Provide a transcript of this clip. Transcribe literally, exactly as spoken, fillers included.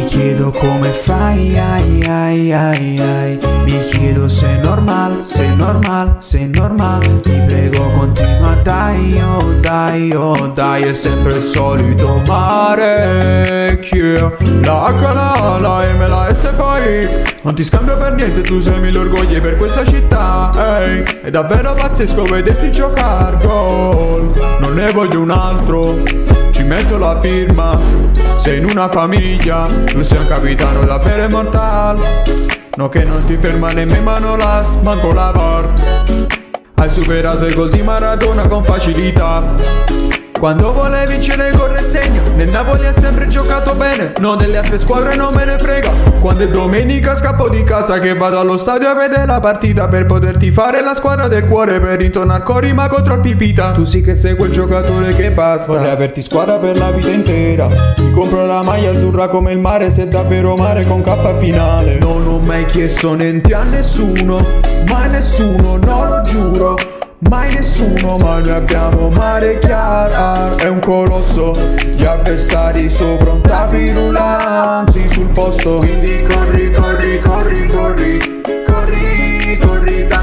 chiedo come fai, ai ai ai ai. Mi chiedo se è normal, se è normal, se è normal. Ti prego continua dai, oh dai, oh dai. È sempre il solito mare, yeah. La H, la la M, la S poi non ti scambio per niente, tu sei mille orgogli per questa città, ehi. È davvero pazzesco vederti giocare gol. Non ne voglio un altro, ci metto la firma. Sei in una famiglia, non sei un capitano davvero immortale. No che non ti ferma nemmeno Manolas, manco la V A R. Hai superato i gol di Maradona con facilità. Quando vuole vincere corre segno, nel Napoli ha sempre giocato bene. No, delle altre squadre non me ne frega. Quando è domenica scappo di casa che vado allo stadio a vedere la partita, per poterti fare la squadra del cuore, per intonare cori ma con troppi pita. Tu sì che sei quel giocatore che basta, vorrei averti squadra per la vita intera. Mi compro la maglia azzurra come il mare, se è davvero mare con K finale. Non ho mai chiesto niente a nessuno, mai nessuno, no lo giuro. Mai nessuno, ma noi abbiamo mare chiaro. È un colosso, gli avversari sopra un tapirulanti sul posto. Quindi corri, corri, corri, corri, corri, corri,